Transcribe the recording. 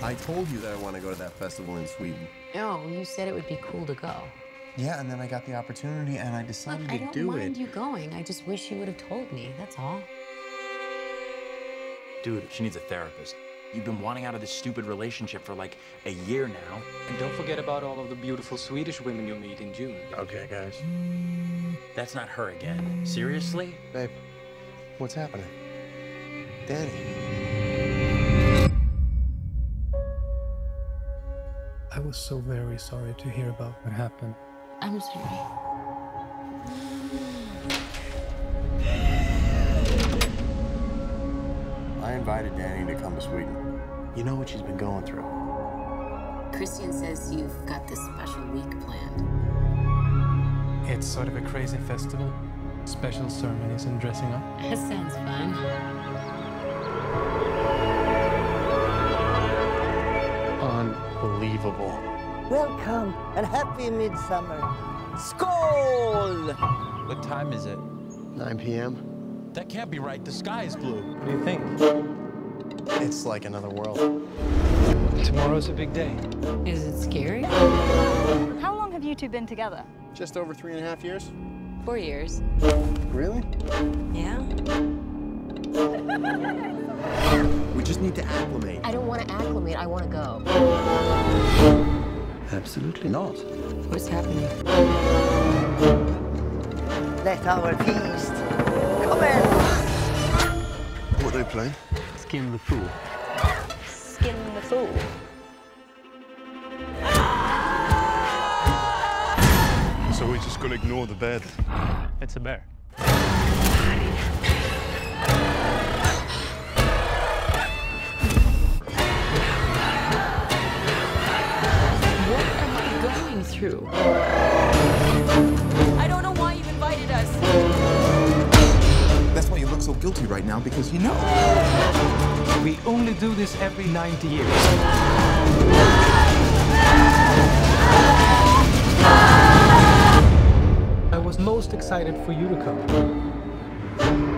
I told you that I want to go to that festival in Sweden. No, you said it would be cool to go. Yeah, and then I got the opportunity and I decided to do it. I don't mind you going. I just wish you would have told me, that's all. Dude, she needs a therapist. You've been wanting out of this stupid relationship for like a year now. And don't forget about all of the beautiful Swedish women you'll meet in June. Okay, guys. That's not her again. Seriously? Babe, what's happening? Danny. I was so very sorry to hear about what happened. I'm sorry. I invited Danny to come to Sweden. You know what she's been going through. Christian says you've got this special week planned. It's sort of a crazy festival. Special ceremonies and dressing up. That sounds fun. Unbelievable. Welcome and happy midsummer. Skål! What time is it? 9 p.m. That can't be right. The sky is blue. What do you think? It's like another world. Tomorrow's a big day. Is it scary? How long have you two been together? Just over 3.5 years. 4 years. Really? Yeah? We just need to acclimate. I don't want to acclimate, I want to go. Absolutely not. What's happening? Let our feast commence. What are they playing? Skin the fool. Skin the fool. So we're just gonna ignore the bed? It's a bear. What am I going through? I don't know why you invited us. That's why you look so guilty right now, because you know. We only do this every 90 years. I was most excited for you to come.